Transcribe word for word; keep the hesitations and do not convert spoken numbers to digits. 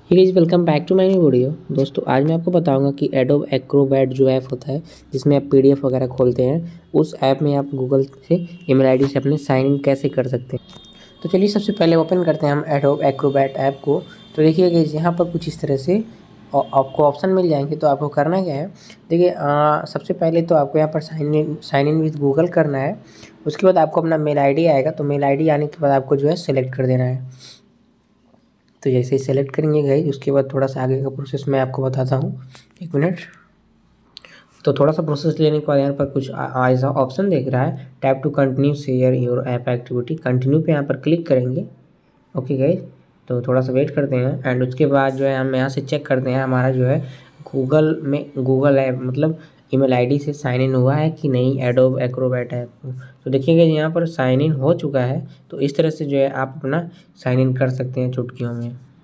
Hey guys, welcome back to my new video. दोस्तों, आज मैं आपको बताऊंगा कि एडोब एक्रोबैट जो ऐप होता है जिसमें आप पीडीएफ वगैरह खोलते हैं, उस ऐप में आप गूगल से ईमेल आईडी से अपने साइन इन कैसे कर सकते हैं। तो चलिए सबसे पहले ओपन करते हैं हम एडोब एक्रोबैट ऐप को। तो देखिए गाइस, यहाँ पर कुछ इस तरह से औ आपको ऑप्शन मिल जाएंगे। तो आपको करना क्या है, देखिए अ, सबसे पहले तो आपको यहाँ पर sign in sign in with Google करना है। उसके बाद आपको अपना मेल आईडी आएगा, तो मेल आईडी आने के बाद आपको जो है सेलेक्ट कर देना है। तो जैसे ही सेलेक्ट करेंगे गाइस, उसके बाद थोड़ा सा आगे का प्रोसेस मैं आपको बताता हूँ। एक मिनट। तो थोड़ा सा प्रोसेस लेने के बाद यहाँ पर कुछ आ- ऐसा ऑप्शन देख रहा है, tap to continue share your app activity. Continue पे यहाँ पर क्लिक करेंगे। ओके गाइस, तो थोड़ा सा वेट करते हैं एंड उसके बाद जो है हम यहाँ से चेक करते हैं हमारा जो है गूगल में गूगल ऐप मतलब ईमेल आईडी से साइन इन हुआ है कि नहीं एडोब एक्रोबैट ऐप। तो देखिएगा यहाँ पर साइन इन हो चुका है। तो इस तरह से जो है आप अपना साइन इन कर सकते हैं चुटकियों में।